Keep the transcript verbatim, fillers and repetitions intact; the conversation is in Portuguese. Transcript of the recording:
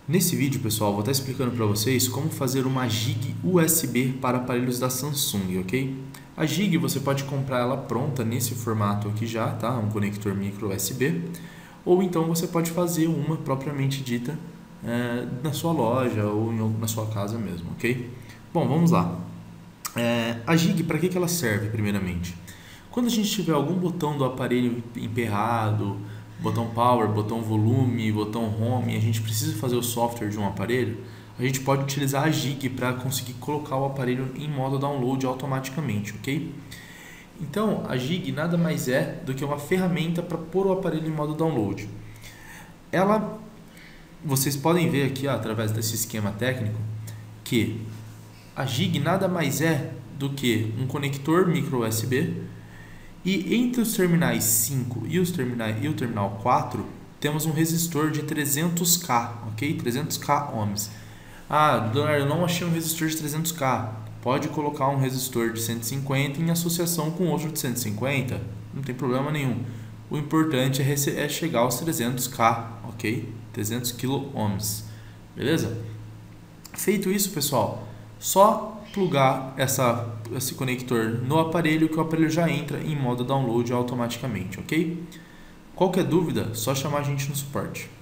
Nesse vídeo, pessoal, vou estar explicando para vocês como fazer uma jig U S B para aparelhos da Samsung, ok? A jig você pode comprar ela pronta nesse formato aqui já, tá? Um conector micro U S B. Ou então você pode fazer uma propriamente dita é, na sua loja ou em, na sua casa mesmo, ok? Bom, vamos lá. É, a jig, para que, que ela serve primeiramente? Quando a gente tiver algum botão do aparelho emperrado, botão power, botão volume, botão home, a gente precisa fazer o software de um aparelho, a gente pode utilizar a jig para conseguir colocar o aparelho em modo download automaticamente, ok? Então, a jig nada mais é do que uma ferramenta para pôr o aparelho em modo download. Ela, vocês podem ver aqui, ó, através desse esquema técnico, que a jig nada mais é do que um conector micro U S B. E entre os terminais cinco e, os terminais, e o terminal quatro, temos um resistor de trezentos K, ok? trezentos K ohms. Ah, Leonardo, eu não achei um resistor de trezentos K. Pode colocar um resistor de cento e cinquenta em associação com outro de cento e cinquenta, não tem problema nenhum. O importante é, é chegar aos trezentos K, ok? trezentos quilo ohms, beleza? Feito isso, pessoal, só plugar essa, esse conector no aparelho que o aparelho já entra em modo download automaticamente, ok? Qualquer dúvida, só chamar a gente no suporte.